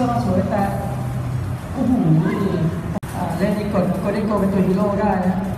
ร์มาสวยแต่โอ้โหเล่นนี่กดได้โกเป็นตัวฮีโร่ได้นะ